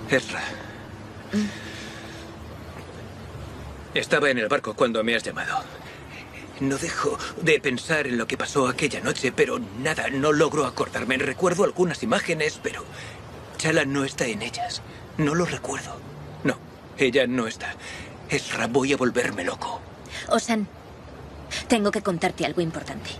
Ezra. Estaba en el barco cuando me has llamado. No dejo de pensar en lo que pasó aquella noche, pero nada, no logro acordarme. Recuerdo algunas imágenes, pero Chala no está en ellas. No lo recuerdo. No, ella no está. Ezra, voy a volverme loco. Ozan, tengo que contarte algo importante.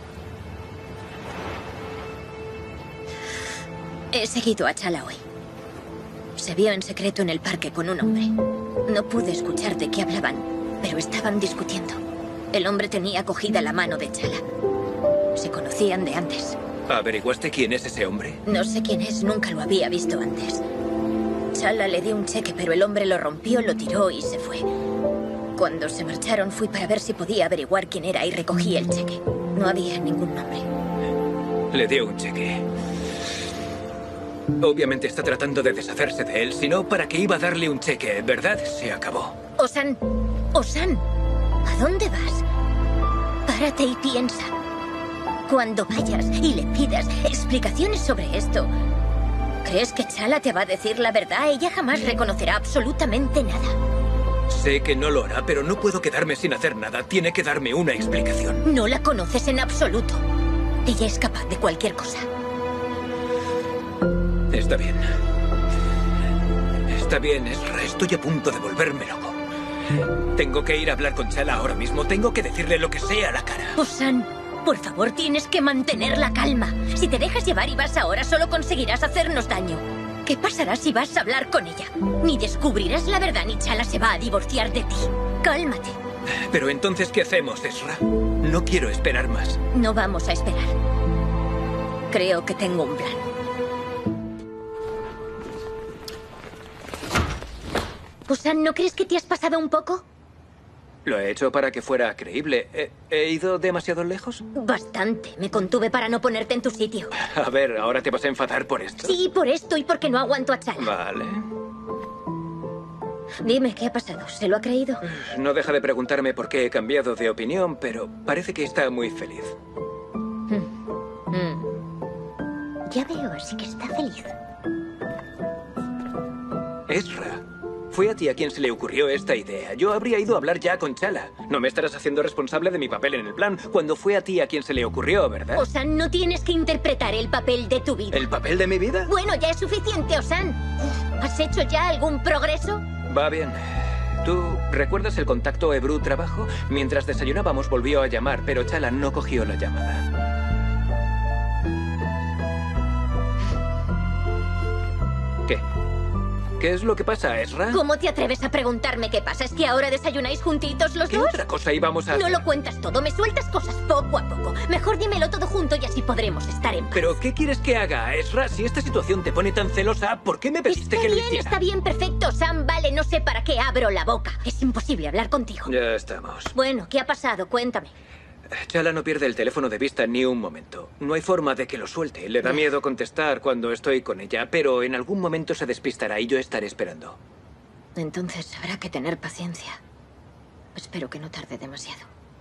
He seguido a Chala hoy. Se vio en secreto en el parque con un hombre. No pude escuchar de qué hablaban, pero estaban discutiendo. El hombre tenía cogida la mano de Chala. Se conocían de antes. ¿Averiguaste quién es ese hombre? No sé quién es, nunca lo había visto antes. Chala le dio un cheque, pero el hombre lo rompió, lo tiró y se fue. Cuando se marcharon fui para ver si podía averiguar quién era y recogí el cheque. No había ningún nombre. Le dio un cheque. Obviamente está tratando de deshacerse de él, si no, ¿para qué iba a darle un cheque? ¿Verdad? Se acabó. Ozan, Ozan, ¿a dónde vas? Párate y piensa. Cuando vayas y le pidas explicaciones sobre esto, ¿crees que Chala te va a decir la verdad? Ella jamás reconocerá absolutamente nada. Sé que no lo hará, pero no puedo quedarme sin hacer nada. Tiene que darme una explicación. No la conoces en absoluto. Ella es capaz de cualquier cosa. Está bien. Está bien, Ezra. Estoy a punto de volverme loco. Tengo que ir a hablar con Chala ahora mismo. Tengo que decirle lo que sea a la cara. Ozan, por favor, tienes que mantener la calma. Si te dejas llevar y vas ahora, solo conseguirás hacernos daño. ¿Qué pasará si vas a hablar con ella? Ni descubrirás la verdad, ni Chala se va a divorciar de ti. Cálmate. Pero entonces, ¿qué hacemos, Ezra? No quiero esperar más. No vamos a esperar. Creo que tengo un plan. Ozan, ¿no crees que te has pasado un poco? Lo he hecho para que fuera creíble. ¿He ido demasiado lejos? Bastante. Me contuve para no ponerte en tu sitio. A ver, ¿ahora te vas a enfadar por esto? Sí, por esto y porque no aguanto a Chala. Vale. Dime, ¿qué ha pasado? ¿Se lo ha creído? No deja de preguntarme por qué he cambiado de opinión, pero parece que está muy feliz. Ya veo, así que está feliz. Ezra, fue a ti a quien se le ocurrió esta idea. Yo habría ido a hablar ya con Chala. No me estarás haciendo responsable de mi papel en el plan cuando fue a ti a quien se le ocurrió, ¿verdad? Ozan, no tienes que interpretar el papel de tu vida. ¿El papel de mi vida? Bueno, ya es suficiente, Ozan. ¿Has hecho ya algún progreso? Va bien. ¿Tú recuerdas el contacto Ebru-Trabajo? Mientras desayunábamos volvió a llamar, pero Chala no cogió la llamada. ¿Qué? ¿Qué es lo que pasa, Ezra? ¿Cómo te atreves a preguntarme qué pasa? ¿Es que ahora desayunáis juntitos los ¿Qué dos? otra cosa íbamos a hacer? No lo cuentas todo, me sueltas cosas poco a poco. Mejor dímelo todo junto y así podremos estar en paz. ¿Pero qué quieres que haga, Ezra? Si esta situación te pone tan celosa, ¿por qué me pediste que lo hiciera? Está bien, perfecto, Sam. Vale, no sé para qué abro la boca. Es imposible hablar contigo. Ya estamos. Bueno, ¿qué ha pasado? Cuéntame. Chala no pierde el teléfono de vista ni un momento. No hay forma de que lo suelte. Le da miedo contestar cuando estoy con ella, pero en algún momento se despistará y yo estaré esperando. Entonces habrá que tener paciencia. Espero que no tarde demasiado.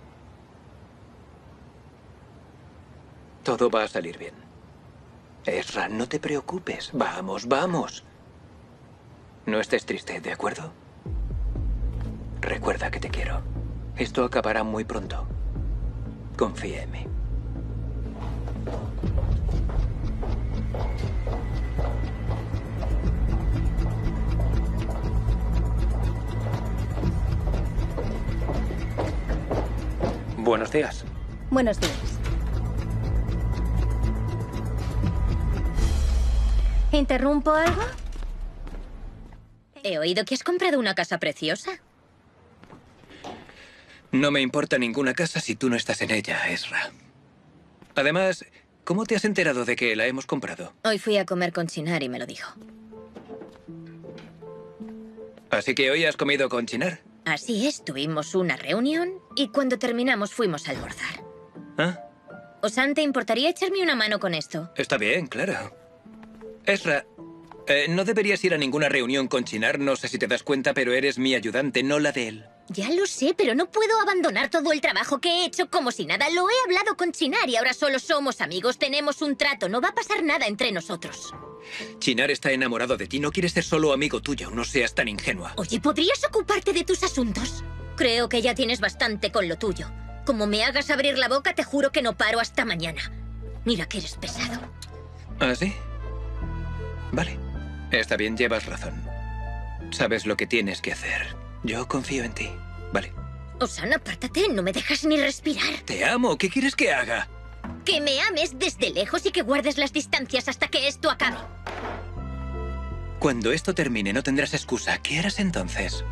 Todo va a salir bien. Ezra, no te preocupes. Vamos, vamos. No estés triste, ¿de acuerdo? Recuerda que te quiero. Esto acabará muy pronto. Confía en mí. Buenos días. Buenos días. ¿Interrumpo algo? He oído que has comprado una casa preciosa. No me importa ninguna casa si tú no estás en ella, Ezra. Además, ¿cómo te has enterado de que la hemos comprado? Hoy fui a comer con Chinar y me lo dijo. ¿Así que hoy has comido con Chinar? Así es, tuvimos una reunión y cuando terminamos fuimos a almorzar. ¿Ah? Ozan, ¿te importaría echarme una mano con esto? Está bien, claro. Ezra, no deberías ir a ninguna reunión con Chinar. No sé si te das cuenta, pero eres mi ayudante, no la de él. Ya lo sé, pero no puedo abandonar todo el trabajo que he hecho como si nada. Lo he hablado con Chinar y ahora solo somos amigos. Tenemos un trato. No va a pasar nada entre nosotros. Chinar está enamorado de ti. No quiere ser solo amigo tuyo. No seas tan ingenua. Oye, ¿podrías ocuparte de tus asuntos? Creo que ya tienes bastante con lo tuyo. Como me hagas abrir la boca, te juro que no paro hasta mañana. Mira que eres pesado. ¿Ah, sí? Vale. Está bien, llevas razón. Sabes lo que tienes que hacer. Yo confío en ti. Vale. Osan, apártate. No me dejas ni respirar. Te amo. ¿Qué quieres que haga? Que me ames desde lejos y que guardes las distancias hasta que esto acabe. Cuando esto termine, no tendrás excusa. ¿Qué harás entonces?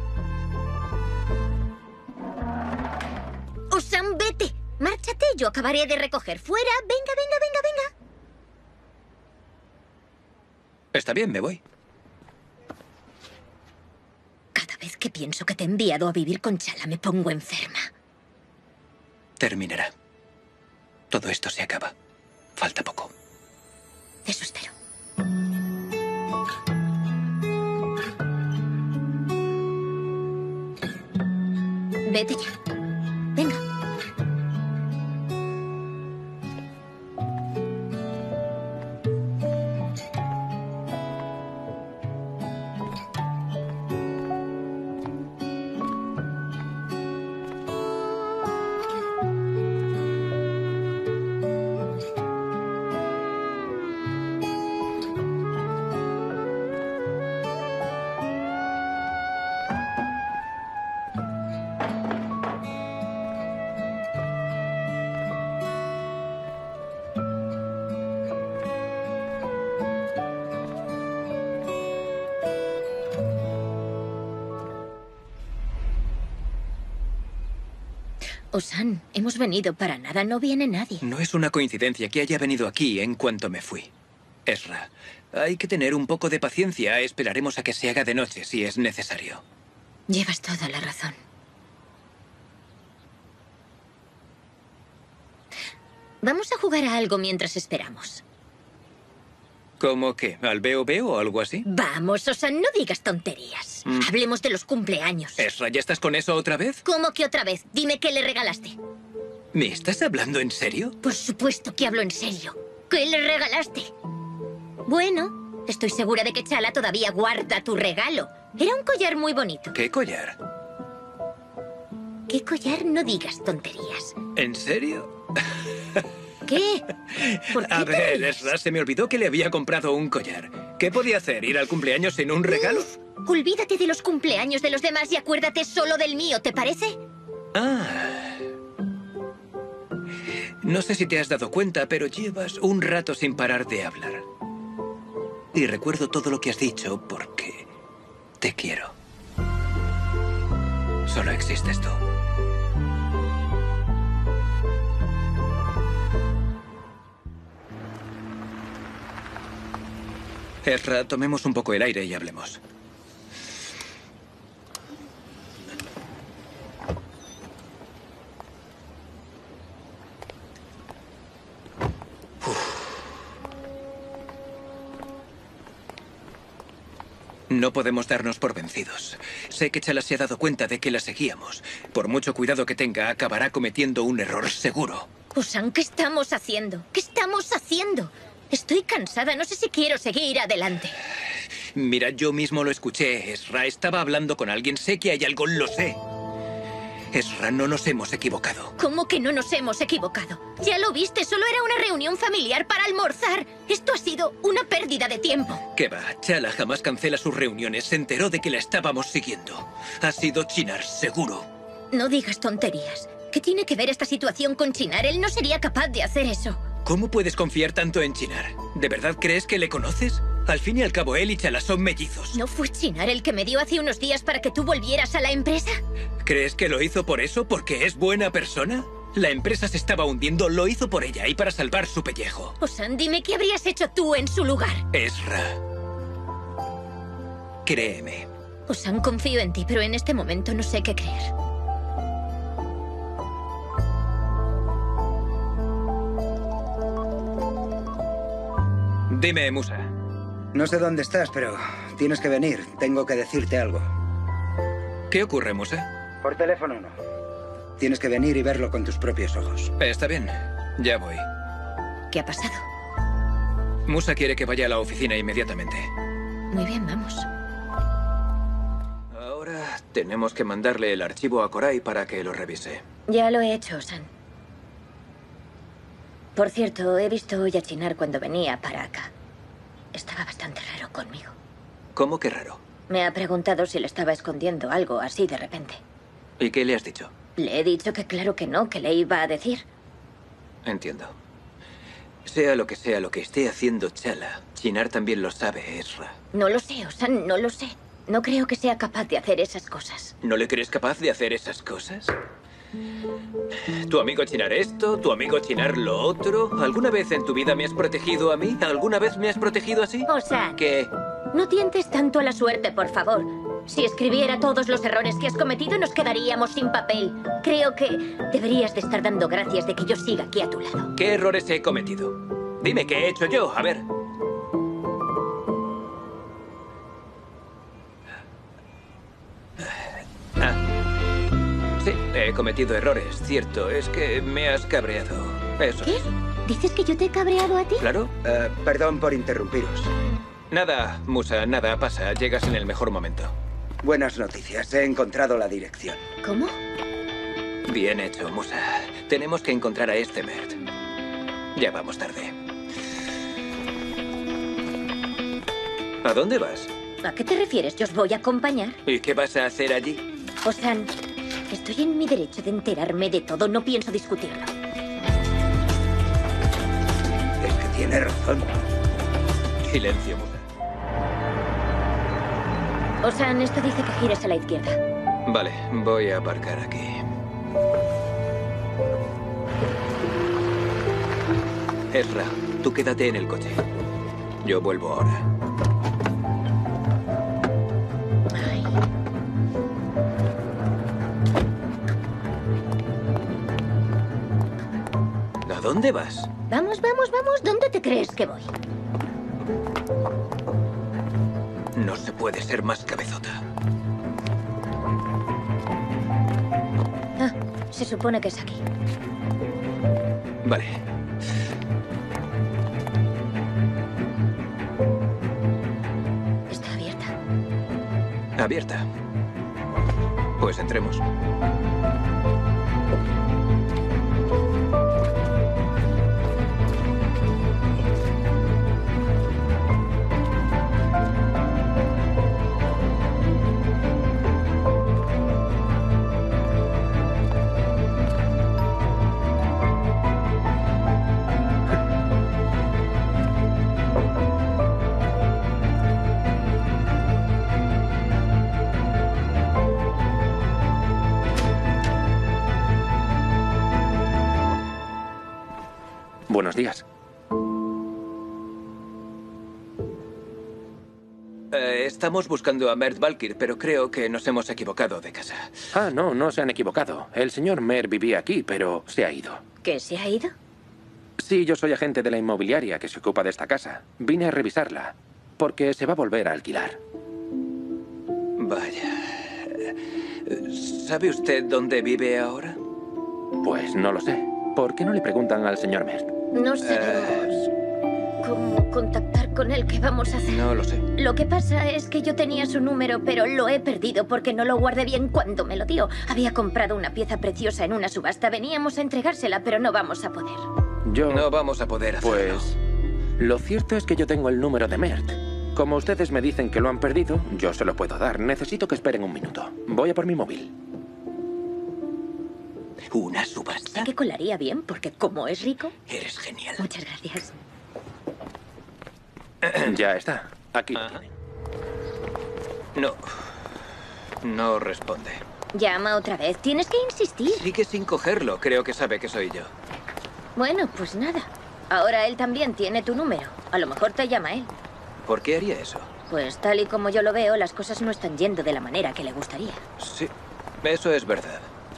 Osan, vete. Márchate. Yo acabaré de recoger. Fuera. Venga, venga, venga, venga. Está bien, me voy. Cada vez que pienso que te he enviado a vivir con Chala, me pongo enferma. Terminará. Todo esto se acaba. Falta poco. Eso espero. Vete ya. Venga. Osan, hemos venido para nada. No viene nadie. No es una coincidencia que haya venido aquí en cuanto me fui. Ezra, hay que tener un poco de paciencia. Esperaremos a que se haga de noche si es necesario. Llevas toda la razón. Vamos a jugar a algo mientras esperamos. ¿Cómo qué? ¿Al veo o algo así? Vamos, Osan, no digas tonterías. Hablemos de los cumpleaños. Ezra, ¿ya estás con eso otra vez? ¿Cómo que otra vez? Dime qué le regalaste. ¿Me estás hablando en serio? Por supuesto que hablo en serio. ¿Qué le regalaste? Bueno, estoy segura de que Chala todavía guarda tu regalo. Era un collar muy bonito. ¿Qué collar? ¿Qué collar? No digas tonterías. ¿En serio? ¿Qué? ¿Por qué A te ver, ríes? Ezra, se me olvidó que le había comprado un collar. ¿Qué podía hacer? ¿Ir al cumpleaños sin un regalo? Olvídate de los cumpleaños de los demás y acuérdate solo del mío, ¿te parece? Ah. No sé si te has dado cuenta, pero llevas un rato sin parar de hablar. Y recuerdo todo lo que has dicho porque te quiero. Solo existes tú. Ezra, tomemos un poco el aire y hablemos. No podemos darnos por vencidos. Sé que Chala se ha dado cuenta de que la seguíamos. Por mucho cuidado que tenga, acabará cometiendo un error seguro. Osan, ¿qué estamos haciendo? ¿Qué estamos haciendo? Estoy cansada, no sé si quiero seguir adelante. Mira, yo mismo lo escuché, Ezra. Estaba hablando con alguien. Sé que hay algo, lo sé. Ezra, no nos hemos equivocado. ¿Cómo que no nos hemos equivocado? Ya lo viste, solo era una reunión familiar para almorzar. Esto ha sido una pérdida de tiempo. ¿Qué va? Chala jamás cancela sus reuniones. Se enteró de que la estábamos siguiendo. Ha sido Chinar, seguro. No digas tonterías. ¿Qué tiene que ver esta situación con Chinar? Él no sería capaz de hacer eso. ¿Cómo puedes confiar tanto en Chinar? ¿De verdad crees que le conoces? Al fin y al cabo, él y Chala son mellizos. ¿No fue Chinar el que me dio hace unos días para que tú volvieras a la empresa? ¿Crees que lo hizo por eso? ¿Porque es buena persona? La empresa se estaba hundiendo, lo hizo por ella y para salvar su pellejo. Osan, dime qué habrías hecho tú en su lugar. Ezra. Créeme. Osan, confío en ti, pero en este momento no sé qué creer. Dime, Musa. No sé dónde estás, pero tienes que venir. Tengo que decirte algo. ¿Qué ocurre, Musa? Por teléfono no. Tienes que venir y verlo con tus propios ojos. Está bien, ya voy. ¿Qué ha pasado? Musa quiere que vaya a la oficina inmediatamente. Muy bien, vamos. Ahora tenemos que mandarle el archivo a Koray para que lo revise. Ya lo he hecho, Osan. Por cierto, he visto hoy a Chinar cuando venía para acá. Estaba bastante raro conmigo. ¿Cómo que raro? Me ha preguntado si le estaba escondiendo algo así de repente. ¿Y qué le has dicho? Le he dicho que claro que no, que le iba a decir. Entiendo. Sea lo que esté haciendo Chala, Chinar también lo sabe, Ezra. No lo sé, Osan, no lo sé. No creo que sea capaz de hacer esas cosas. ¿No le crees capaz de hacer esas cosas? ¿Tu amigo Chinar esto? ¿Tu amigo Chinar lo otro? ¿Alguna vez en tu vida me has protegido a mí? ¿Alguna vez me has protegido así? Osan, ¿Qué? no tientes tanto a la suerte, por favor. Si escribiera todos los errores que has cometido, nos quedaríamos sin papel. Creo que deberías de estar dando gracias de que yo siga aquí a tu lado. ¿Qué errores he cometido? Dime, ¿qué he hecho yo? A ver. Sí, he cometido errores, cierto. Es que me has cabreado. Eso. ¿Qué? ¿Dices que yo te he cabreado a ti? ¿Claro? Perdón por interrumpiros. Nada, Musa, nada pasa. Llegas en el mejor momento. Buenas noticias. He encontrado la dirección. ¿Cómo? Bien hecho, Musa. Tenemos que encontrar a este Mert. Ya vamos tarde. ¿A dónde vas? ¿A qué te refieres? Yo os voy a acompañar. ¿Y qué vas a hacer allí? Osan, estoy en mi derecho de enterarme de todo. No pienso discutirlo. Es que tiene razón. Silencio, Musa. Osan, esto dice que gires a la izquierda. Vale, voy a aparcar aquí. Ezra, tú quédate en el coche. Yo vuelvo ahora. Ay. ¿A dónde vas? Vamos, vamos, vamos. ¿Dónde te crees que voy? No se puede ser más cabezota. Ah, se supone que es aquí. Vale. Está abierta. Abierta. Pues entremos. Buenos días. Estamos buscando a Mert Valkyr, pero creo que nos hemos equivocado de casa. Ah, no, no se han equivocado. El señor Mer vivía aquí, pero se ha ido. ¿Que se ha ido? Sí, yo soy agente de la inmobiliaria que se ocupa de esta casa. Vine a revisarla, porque se va a volver a alquilar. Vaya. ¿Sabe usted dónde vive ahora? Pues no lo sé. ¿Por qué no le preguntan al señor Mer? No sabemos cómo contactar con él. ¿Qué vamos a hacer? No lo sé. Lo que pasa es que yo tenía su número, pero lo he perdido porque no lo guardé bien cuando me lo dio. Había comprado una pieza preciosa en una subasta. Veníamos a entregársela, pero no vamos a poder. No vamos a poder hacerlo. Pues lo cierto es que yo tengo el número de Mert. Como ustedes me dicen que lo han perdido, yo se lo puedo dar. Necesito que esperen un minuto. Voy a por mi móvil. ¿Una subasta? Sé que colaría bien porque como es rico... Eres genial. Muchas gracias. Ya está. Aquí lo Ajá. tiene. No responde. Llama otra vez. Tienes que insistir. Sigue sin cogerlo. Creo que sabe que soy yo. Bueno, pues nada. Ahora él también tiene tu número. A lo mejor te llama él. ¿Por qué haría eso? Pues tal y como yo lo veo, las cosas no están yendo de la manera que le gustaría. Sí, eso es verdad.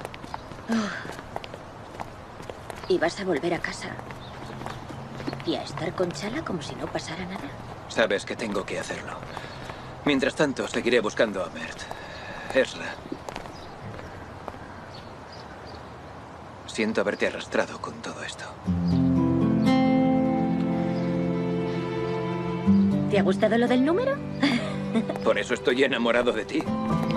¿Y vas a volver a casa? ¿Y a estar con Chala como si no pasara nada? Sabes que tengo que hacerlo. Mientras tanto, seguiré buscando a Mert. Ezra. Siento haberte arrastrado con todo esto. ¿Te ha gustado lo del número? Por eso estoy enamorado de ti.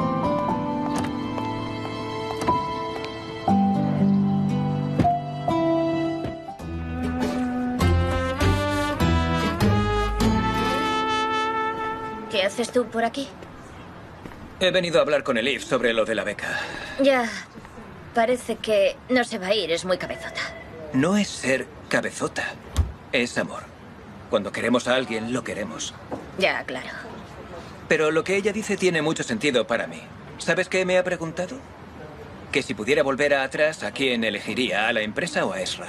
¿Qué haces tú por aquí? He venido a hablar con Elif sobre lo de la beca. Ya, parece que no se va a ir, es muy cabezota. No es ser cabezota, es amor. Cuando queremos a alguien, lo queremos. Ya, claro. Pero lo que ella dice tiene mucho sentido para mí. ¿Sabes qué me ha preguntado? Que si pudiera volver atrás, ¿a quién elegiría? ¿A la empresa o a Ezra?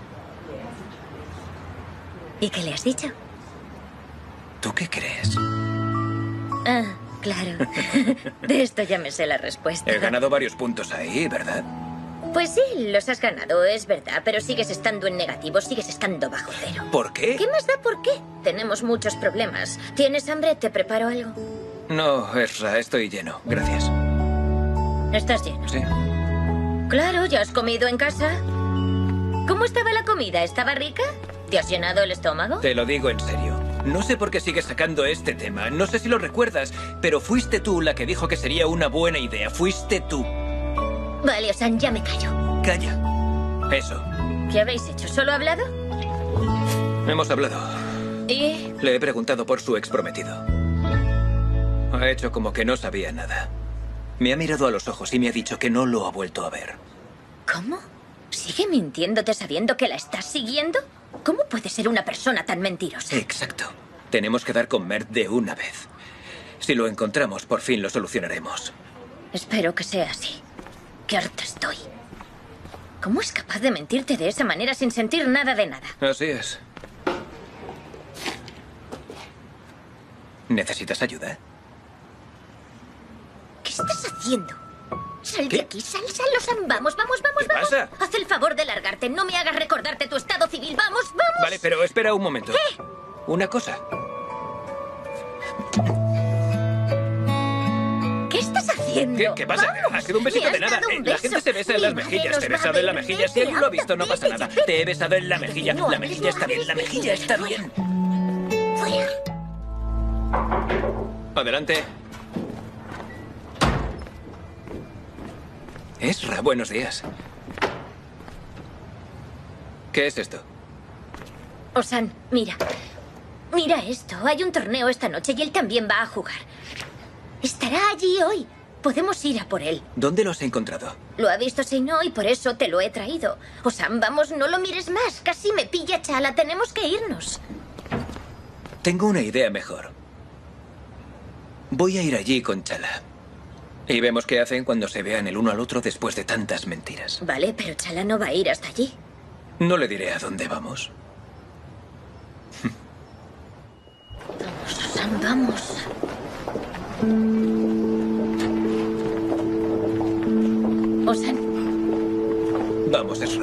¿Y qué le has dicho? ¿Tú qué crees? Ah, claro. De esto ya me sé la respuesta. He ganado varios puntos ahí, ¿verdad? Pues sí, los has ganado, es verdad, pero sigues estando en negativo, sigues estando bajo cero. ¿Por qué? ¿Qué más da por qué? Tenemos muchos problemas. ¿Tienes hambre? ¿Te preparo algo? No, Ezra, estoy lleno. Gracias. ¿Estás lleno? Sí. Claro, ¿ya has comido en casa? ¿Cómo estaba la comida? ¿Estaba rica? ¿Te has llenado el estómago? Te lo digo en serio. No sé por qué sigues sacando este tema. No sé si lo recuerdas, pero fuiste tú la que dijo que sería una buena idea. Fuiste tú. Vale, Osan, ya me callo. Calla. Eso. ¿Qué habéis hecho? ¿Solo hablado? Hemos hablado. ¿Y? Le he preguntado por su exprometido. Ha hecho como que no sabía nada. Me ha mirado a los ojos y me ha dicho que no lo ha vuelto a ver. ¿Cómo? ¿Sigue mintiéndote sabiendo que la estás siguiendo? ¿Cómo puede ser una persona tan mentirosa? Exacto. Tenemos que dar con Mert de una vez. Si lo encontramos, por fin lo solucionaremos. Espero que sea así. ¡Qué harta estoy! ¿Cómo es capaz de mentirte de esa manera sin sentir nada de nada? Así es. ¿Necesitas ayuda? ¿Qué estás haciendo? Sal ¿Qué? de aquí, sal, Osan. Vamos. ¿Qué pasa? Haz el favor de largarte. No me hagas recordarte tu estado civil. ¡Vamos! Vale, pero espera un momento. ¿Qué? Una cosa. ¿Qué estás haciendo? ¿Qué pasa? ¡Vamos! Ha sido un besito Me has de nada. dado un La beso. gente se besa en Mi las madre mejillas. nos Te he va a besado en la ver. mejilla. Si alguien lo ha visto, no pasa nada. Te he besado en la mejilla. No La hables, mejilla no está bien. La hables, mejilla está bien. Fuera. Adelante. Ezra, buenos días. ¿Qué es esto? Osan, mira. Mira esto. Hay un torneo esta noche y él también va a jugar. Estará allí hoy. Podemos ir a por él. ¿Dónde lo has encontrado? Lo ha visto Seino y por eso te lo he traído. Osan, vamos, no lo mires más. Casi me pilla Chala. Tenemos que irnos. Tengo una idea mejor. Voy a ir allí con Chala. Y vemos qué hacen cuando se vean el uno al otro después de tantas mentiras. Vale, pero Chala no va a ir hasta allí. No le diré a dónde vamos. Vamos, Osan, vamos. Osan. Vamos, Ezra.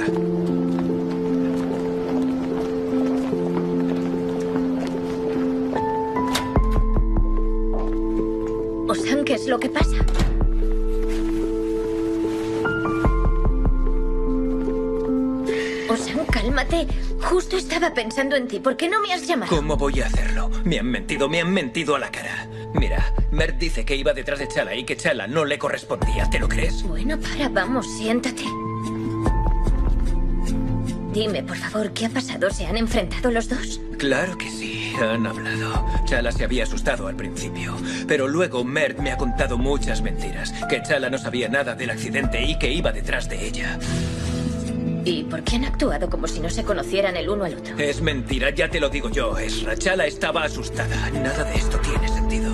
Osan, ¿qué es lo que pasa? Osan, cálmate. Justo estaba pensando en ti. ¿Por qué no me has llamado? ¿Cómo voy a hacerlo? Me han mentido a la cara. Mira, Mert dice que iba detrás de Chala y que Chala no le correspondía. ¿Te lo crees? Bueno, vamos, siéntate. Dime, por favor, ¿qué ha pasado? ¿Se han enfrentado los dos? Claro que sí, han hablado. Chala se había asustado al principio, pero luego Mert me ha contado muchas mentiras. Que Chala no sabía nada del accidente y que iba detrás de ella. ¿Y por qué han actuado como si no se conocieran el uno al otro? Es mentira, ya te lo digo yo, Ezra. Chala estaba asustada. Nada de esto tiene sentido.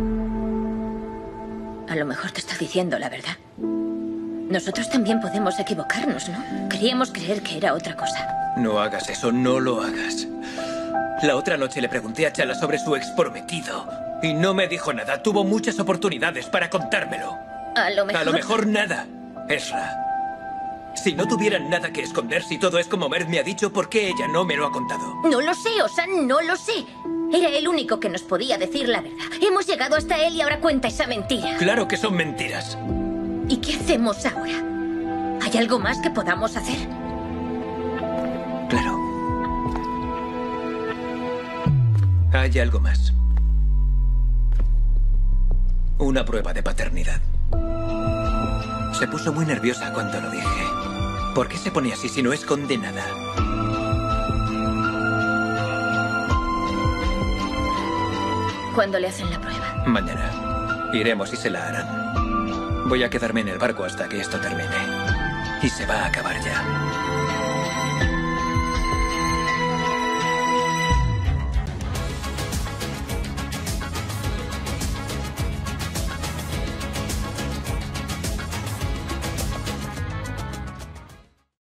A lo mejor te está diciendo la verdad. Nosotros también podemos equivocarnos, ¿no? Queríamos creer que era otra cosa. No hagas eso, no lo hagas. La otra noche le pregunté a Chala sobre su exprometido y no me dijo nada. Tuvo muchas oportunidades para contármelo. A lo mejor nada, Ezra. Si no tuvieran nada que esconder, si todo es como Mert me ha dicho, ¿por qué ella no me lo ha contado? No lo sé, Osan, no lo sé. Era el único que nos podía decir la verdad. Hemos llegado hasta él y ahora cuenta esa mentira. Claro que son mentiras. ¿Y qué hacemos ahora? ¿Hay ¿Hay algo más que podamos hacer? Claro. Hay algo más. Una prueba de paternidad. Se puso muy nerviosa cuando lo dije. ¿Por qué se pone así si no esconde nada? ¿Cuándo le hacen la prueba? Mañana. Iremos y se la harán. Voy a quedarme en el barco hasta que esto termine. Y se va a acabar ya.